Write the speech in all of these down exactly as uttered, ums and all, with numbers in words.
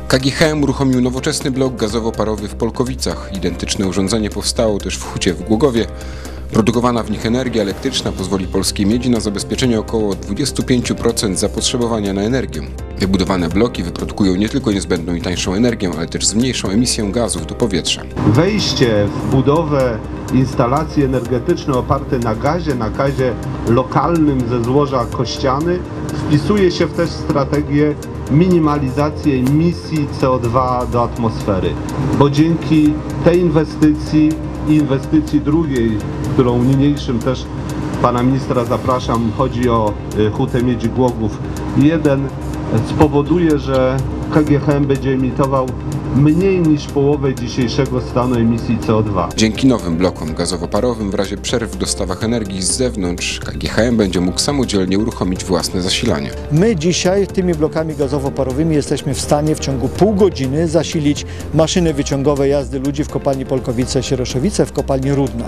K G H M uruchomił nowoczesny blok gazowo-parowy w Polkowicach. Identyczne urządzenie powstało też w Hucie w Głogowie. Produkowana w nich energia elektryczna pozwoli polskiej miedzi na zabezpieczenie około dwudziestu pięciu procent zapotrzebowania na energię. Wybudowane bloki wyprodukują nie tylko niezbędną i tańszą energię, ale też zmniejszą emisję gazów do powietrza. Wejście w budowę instalacji energetycznej oparte na gazie, na gazie lokalnym ze złoża Kościany wpisuje się w też strategię minimalizacji emisji C O dwa do atmosfery, bo dzięki tej inwestycji i inwestycji drugiej, którą niniejszym też pana ministra zapraszam, chodzi o Hutę Miedzi Głogów jeden, spowoduje, że K G H M będzie emitował mniej niż połowę dzisiejszego stanu emisji C O dwa. Dzięki nowym blokom gazowo-parowym w razie przerw w dostawach energii z zewnątrz K G H M będzie mógł samodzielnie uruchomić własne zasilanie. My dzisiaj tymi blokami gazowo-parowymi jesteśmy w stanie w ciągu pół godziny zasilić maszyny wyciągowe jazdy ludzi w kopalni Polkowice-Sieroszowice, w kopalni Rudna.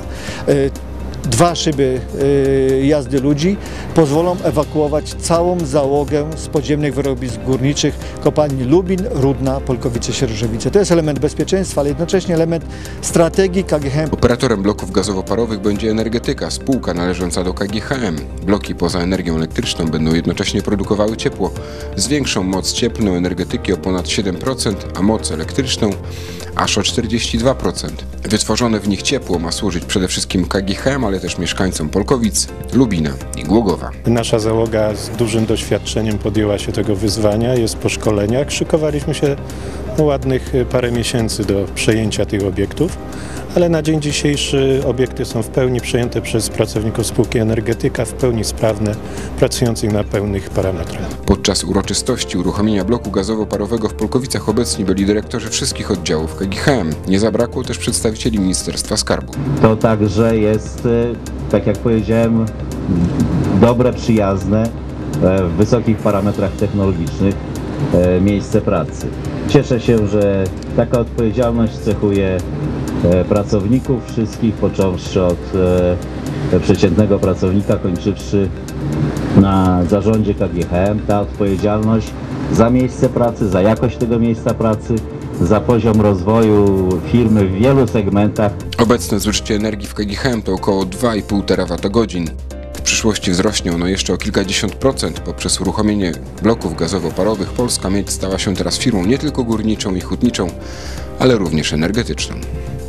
Dwa szyby y, jazdy ludzi pozwolą ewakuować całą załogę z podziemnych wyrobisk górniczych kopalni Lubin, Rudna, Polkowice-Sieroszowice. To jest element bezpieczeństwa, ale jednocześnie element strategii K G H M. Operatorem bloków gazowo-parowych będzie Energetyka, spółka należąca do K G H M. Bloki poza energią elektryczną będą jednocześnie produkowały ciepło. Zwiększą moc cieplną energetyki o ponad siedem procent, a moc elektryczną aż o czterdzieści dwa procent. Wytworzone w nich ciepło ma służyć przede wszystkim K G H M, ale też mieszkańcom Polkowic, Lubina i Głogowa. Nasza załoga z dużym doświadczeniem podjęła się tego wyzwania, jest po szkoleniach. Szykowaliśmy się ładnych parę miesięcy do przejęcia tych obiektów, ale na dzień dzisiejszy obiekty są w pełni przejęte przez pracowników spółki Energetyka, w pełni sprawne, pracujących na pełnych parametrach. Podczas uroczystości uruchomienia bloku gazowo-parowego w Polkowicach obecni byli dyrektorzy wszystkich oddziałów K G H M. Nie zabrakło też przedstawicieli Ministerstwa Skarbu. To także jest, tak jak powiedziałem, dobre, przyjazne, w wysokich parametrach technologicznych miejsce pracy. Cieszę się, że taka odpowiedzialność cechuje pracowników wszystkich, począwszy od przeciętnego pracownika, kończywszy na zarządzie K G H M. Ta odpowiedzialność za miejsce pracy, za jakość tego miejsca pracy, za poziom rozwoju firmy w wielu segmentach. Obecne zużycie energii w K G H M to około dwa i pół terawatogodzin. W przyszłości wzrośnie ono jeszcze o kilkadziesiąt procent. Poprzez uruchomienie bloków gazowo-parowych Polska Miedź stała się teraz firmą nie tylko górniczą i hutniczą, ale również energetyczną.